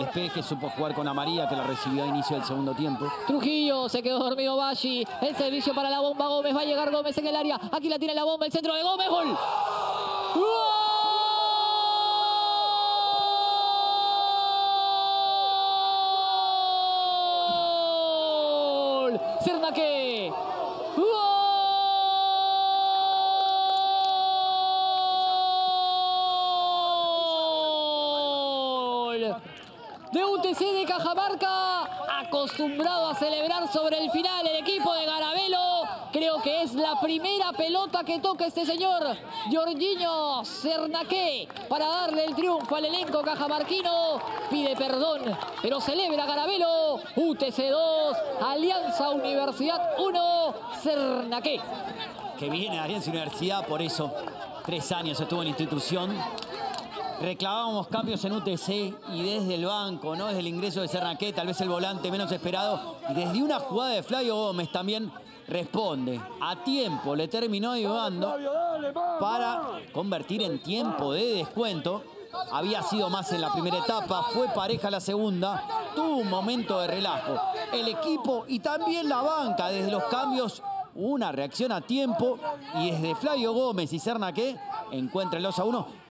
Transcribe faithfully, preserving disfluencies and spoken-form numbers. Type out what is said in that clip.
despeje, supo jugar con a María, que la recibió a inicio del segundo tiempo. Trujillo, se quedó dormido Baggi. El servicio para la bomba Gómez. Va a llegar Gómez en el área. Aquí la tiene la bomba, el centro de Gómez. ¡Gol! ¡Gol! Cernaque. ¡Gol! De U T C de Cajamarca, acostumbrado a celebrar sobre el final el equipo de Garabelo. Creo que es la primera pelota que toca este señor Jorginho Cernaque para darle el triunfo al elenco cajamarquino. Pide perdón, pero celebra Garabelo. U T C dos, Alianza Universidad uno, Cernaque. Que viene Alianza Universidad, por eso tres años estuvo en institución. Reclamábamos cambios en U T C y desde el banco, ¿no? Desde el ingreso de Cernaque, tal vez el volante menos esperado. Y desde una jugada de Flavio Gómez también responde. A tiempo le terminó ayudando para convertir en tiempo de descuento. Había sido más en la primera etapa, fue pareja la segunda. Tuvo un momento de relajo. El equipo y también la banca desde los cambios. Una reacción a tiempo y desde Flavio Gómez y Cernaque encuentra el dos a uno.